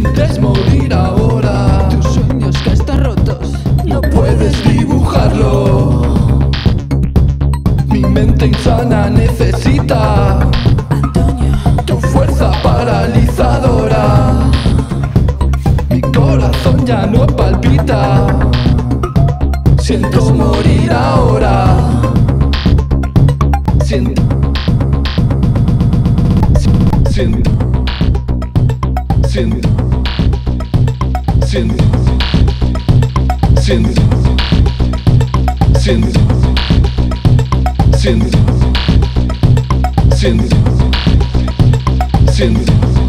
Sientes morir ahora. Tus sueños que están rotos No puedes dibujarlo. Mi mente insana necesita Antonio, tu fuerza paralizadora. Mi corazón ya no palpita. Siento morir ahora. Siento. Siento. Siento. Siento. Siento. Siento. Siento. Siento. Siento.